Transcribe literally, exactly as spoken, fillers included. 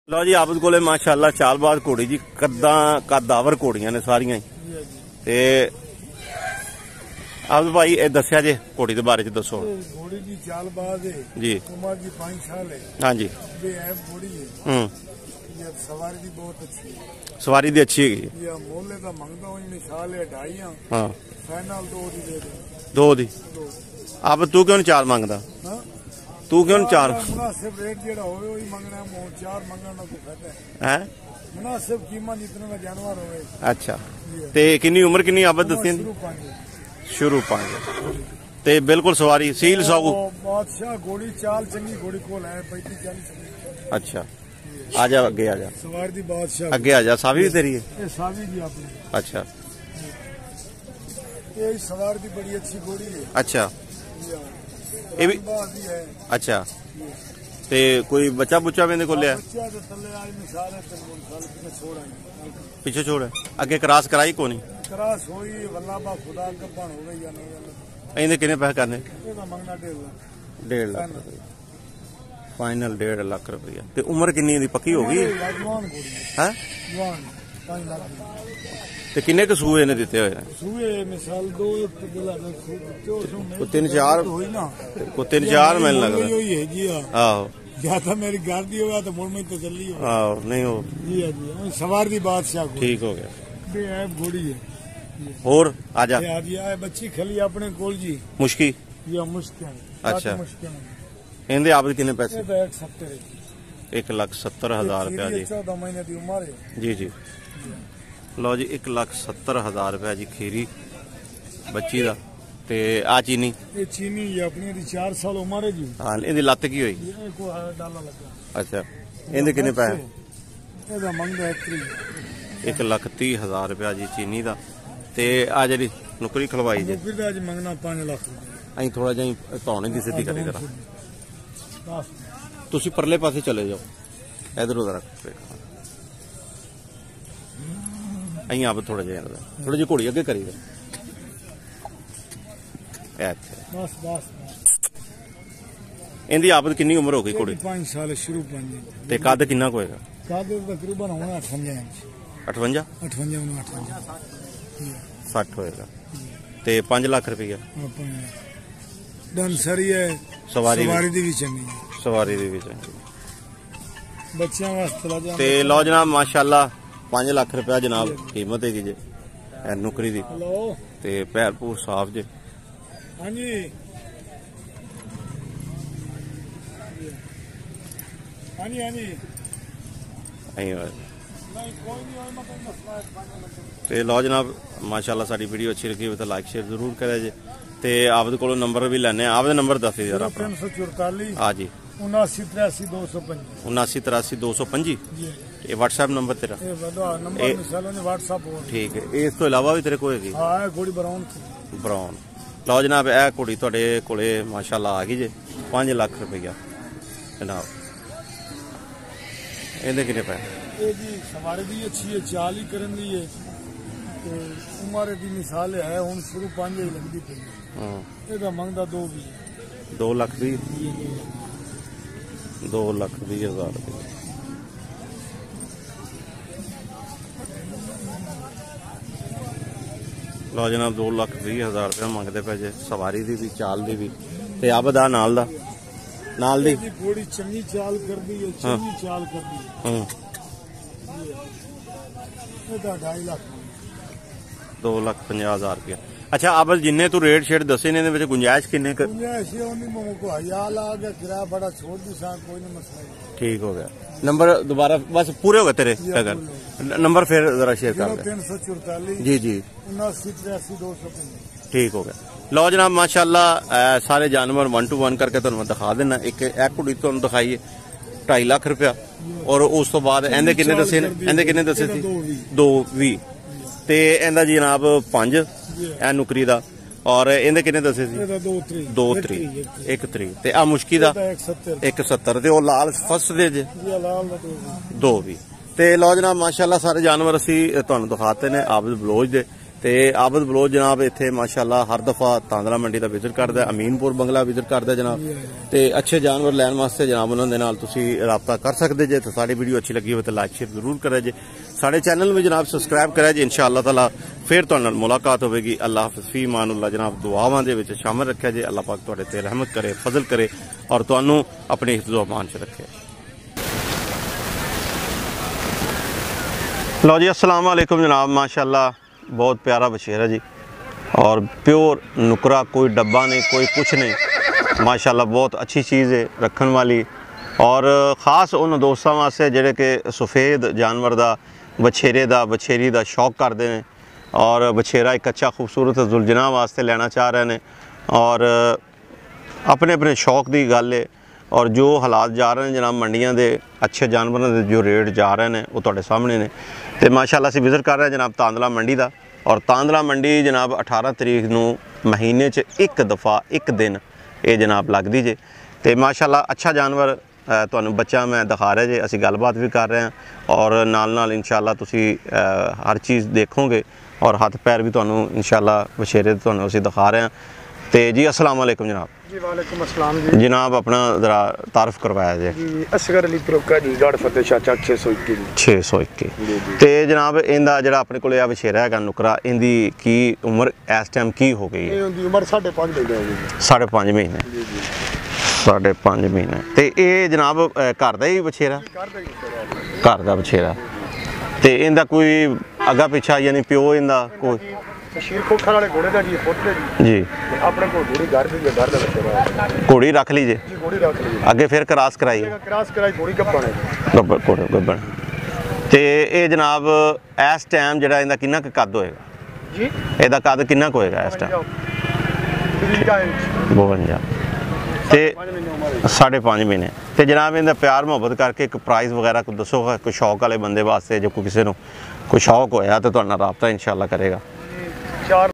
लो जी आबद कोले माशाअल्लाह चालबाज घोड़ी जी कदा कदावर घोड़ियां ने सारियां ते आबद भाई ए दस्या जे घोड़ी दे बारे च दसो। घोड़ी की चालबाज है जी, उम्र जी पांच साल है। हाँ जी घोड़ी है। हम्म ये सवारी दी बहुत अच्छी है। सवारी दी अच्छी है। ये मोले का मंगदा हूं मिसाल है ढाई। हां फाइनल दो दी दे दो दी। अब तू क्यों चार मांगदा? हां तू क्यों चार? मुनासिब रेट जेड़ा होवे वही मंगना है, चार मंगना ना कोई फायदा है। मुनासिब कीमत जितना का जानवर होवे। अच्छा ते कितनी उम्र कितनी आबद दसी? शुरू पांच ते बिल्कुल सवारी सील सागू बादशाह घोड़ी चाल चंगी घोड़ी कोल है पैंतीस चालीस। अच्छा आजा अगे आजा सवारी दी बादशाह अगे आजा। सावी भी तेरी है? ये सावी जी अपनी। अच्छा ये सवारी दी बड़ी अच्छी घोड़ी है। अच्छा ये भी अच्छा ते कोई बच्चा बुच्चा भी को लिया? पीछे छोड़ है अगे क्रॉस कराई को नहीं? क्रॉस होई वल्लाबा खुदा कपन हो गई या नहीं। इन्हें कितने पैसे करने? मंगना डेढ़ लाख। डेढ़ लाख फाइनल डेढ़ लाख रुपया। ते उम्र कितनी पक्की हो गई है? ते किन्ने क सूए ने दिते हुए? सूए मिसाल दो तीन चार को तीन चार मिलने लग रहा। आहो या तो मेरी घर दी होगा तो मुड़ में तो चली हो। आहो नहीं हो जी हां जी सवार दी बादशाह ठीक हो गया। बे ऐप घोड़ी है और आजा आ जी आ बच्ची खली अपने कोल जी मुश्की या मुश्किल। अच्छा मुश्किल इनदे आप कितने पैसे? एक सत्तर एक लाख सत्तर हजार रुपया जी। चौदह महीने की उम्र है जी जी। लो जी एक लाख सत्तर हजार रुपया जी खीरी बच्ची दा ते आ चीनी ये चीनी ये अपनी दी चार साल उम्र है जी। हां इनदी लत की होई? ये को डाला लगा। अच्छा इनदे कितने पैसे? एदा मंगदा एक लाख तीह हजार रुपया जी चीनी दा ते आ जेडी नुकरी खलवाई जी नुकरी दा जी मंगना पांच लाख अई थोड़ा जिही धौने दी सिद्धी करे करा। तुसी परले पासे चले जाओ इधर उधर अई आप थोड़ा जिहा थोड़ी जी घोड़ी अगे करी दे। बस बस इनदी आपद कितनी उम्र हो गई घोड़ी? पांच साल शुरू पांच ते कद कितना होएगा? कद तकरीबन होना अठवंजा इंच। अठवंजा अठवंजा अठवंजा साठ होएगा ते पांच लाख रुपया। डन सरी है सवारी सवारी दी भी चंगी सवारी दी भी चंगी बच्चियां वास्ते ते लो जनाब माशाअल्लाह पांच लाख रुपया जनाब कीमत है जी नुकरी दी ते पैर पूर साफ जे। हाँ जी हाँ जी हाँ जी ते लो जनाब माशाअल्लाह साडी वीडियो अच्छी लगी हो तो लाइक शेयर जरूर करे जे ते आपदे कोलों नंबर भी लैने आपदे नंबर दस दे जरा। तीन सौ चौतालीस हाँ जी उनासी तिरासी दो सौ पंजी उनासी तिरासी दो सौ पंजी ये व्हाट्सएप नंबर तेरा? ठीक है इस तो इलावा भी तेरे को है? घोड़ी ब्राउन ब्राउन। लो जनाब ए घोड़ी तुहाडे कोले माशाअल्लाह आ गई जे पांच लाख रुपया जनाब। इहदे कितने पैसे? ये जी सवारी भी अच्छी है चाल ही करन दी है तो उम्र दी मिसाल है हुन शुरू पांच ही लगदी पई है। हां एदा मंगदा दो भी दो लाख भी दो लाख बीस हजार रुपये। लो जनाब दो लाख बीस हजार रुपया मंगते पे जे सवारी दी भी चाल दी भी ते अब दा नाल दा नाल दी घोड़ी चंगी चाल कर दी है चंगी चाल कर दी। हां एदा ढाई लाख दो लाख पचास हजार रुपया। अच्छा अब जिन्ने तू रेट शेट दसे ने विच गुंजाइश किन्ने कर? गुंजाइश ओनी मो को हयाल आ गया किराया बड़ा छोड़ दी सा कोई नहीं मसला। ठीक हो गया। नंबर दोबारा बस पूरे हो गए तेरे अगर नंबर फिर जरा शेयर कर दे। तीन सौ चौतालीस जी जी उनासी तिरासी दो सौ पंजी। ठीक हो गया। लो जनाब माशाअल्लाह सारे जानवर वन टू वन करके तुहानू दिखा देना। एक एक कुड़ी तुहानू दिखाई ढाई लाख रुपया और उस तो बाद एंदे किन्ने दसे ने? एंदे किन्ने दसे सी? दो भी ते एंदा जनाब पांच ए नुकरी दा और इहदे किन्ने दसे सी? दो त्री एक त्री ते आ मुश्की दा एक सत्तर ते ओ लाल फस्ट दे जे दो भी ते लो जनाब माशाअल्लाह सारे जानवर असी तुहानू दिखाते ने आप बलोच दे ਤੇ ਆਬਦ ਬਲੋਚ ਜਨਾਬ ਇੱਥੇ ਮਾਸ਼ਾਅੱਲਾ ਹਰ ਦਫਾ ਤਾਂਦਲਾ ਮੰਡੀ ਦਾ ਵਿਜ਼ਿਟ ਕਰਦਾ, ਅਮੀਨਪੁਰ ਬੰਗਲਾ ਵਿਜ਼ਿਟ ਕਰਦਾ ਜਨਾਬ। ਤੇ ਅੱਛੇ ਜਾਨਵਰ ਲੈਣ ਵਾਸਤੇ ਜਨਾਬ ਉਹਨਾਂ ਦੇ ਨਾਲ ਤੁਸੀਂ ਰਾਬਤਾ ਕਰ ਸਕਦੇ ਜੇ। ਤੇ ਸਾਡੀ ਵੀਡੀਓ ਅੱਛੀ ਲੱਗੀ ਹੋਵੇ ਤਾਂ ਲਾਈਕ ਸ਼ੇਅਰ ਜ਼ਰੂਰ ਕਰਿਆ ਜੇ। ਸਾਡੇ ਚੈਨਲ ਨੂੰ ਜਨਾਬ ਸਬਸਕ੍ਰਾइब ਕਰਿਆ ਜੇ। इंशाअल्लाह ताला फिर तुहाडे नाल मुलाकात होगी। अल्लाह हाफिज़ फी मानुल्लाह जनाब। दुआवां दे विच शामिल रखिया जे। अल्लाह पाक तुहाडे ते रहमत करे, फजल करे और तुहानू अपने हिफ्ज़ अमान च रखे। लो जी अस्सलाम वालेकुम जनाब। माशाअल्लाह बहुत प्यारा बछेरा जी और प्योर नुकरा, कोई डब्बा नहीं, कोई कुछ नहीं। माशाअल्लाह बहुत अच्छी चीज़ है रखने वाली और ख़ास उन दोस्तों वास्ते जिहड़े कि सफ़ेद जानवर दा, बछेरे दा, बछेरी दा शौक करते हैं और बछेरा एक अच्छा खूबसूरत जुलजना वास्ते लेना चाह रहे हैं और अपने अपने शौक की गल है। और जो हालात जा रहे हैं जनाब मंडियां दे, अच्छे जानवरों के जो रेट जा रहे हैं वो तुहाडे सामने ने। तो माशाअल्लाह असीं विज़िट कर रहे हैं जनाब तांदला मंडी का। और तांदला मंडी जनाब अठारह तरीक नूं महीने च एक दफ़ा एक दिन ये जनाब लगदी जे। तो माशाअल्लाह अच्छा जानवर तुहानूं बच्चा मैं दिखा रहा जे, असीं गलबात भी कर रहे हैं और नाल नाल इंशाअल्लाह तुसीं हर चीज़ देखोगे और हथ पैर भी तुहानूं इंशाअल्लाह बछेरे तुहानूं असीं दिखा रहे हैं। तो जी अस्सलाम वालेकुम जनाब। जी वालेकुम अस्सलाम जी। जनाब अपना ज़रा तारफ़ करवाया जी। जी असगर अली प्रोका जी गढ़ फतेह चाचा छे सौ इक्की छे सौ इक्की। तो जनाब इनका जो अपने को बछेरा है नुकरा, इनकी की उम्र इस टाइम की हो गई है? उम्र साढ़े पाँच महीने साढ़े पाँच महीने साढ़े पाँच महीने। तो ये जनाब घर का ही बछेरा? घर का बछेरा। तो इनका कोई अगा पिछा यानी प्यो इनका कोई शीर खोखर वाले घोड़े का जी फोटे जी अपने को घोड़ी घर दी घर दा बछेरा घोड़ी रख लीजिए जी। घोड़ी रख लीजिए अगे फिर क्रॉस कराई क्रॉस कराई घोड़ी गब्बन है गब्बन घोड़े गब्बन। तो ये जनाब इस टाइम जो इनका कितना कद होएगा जी? ਇਹਦਾ कद कितना होएगा इस टाइम? बवंजा। तो साढ़े पाँच महीने। तो जनाब इनका प्यार मुहब्बत करके एक प्राइस वगैरह को दसो, कोई शौक वाले बंदे वास्ते जो कोई किसी को कोई शौक होया तो तुहाडे नाल राबता इंशाअल्लाह करेगा। चार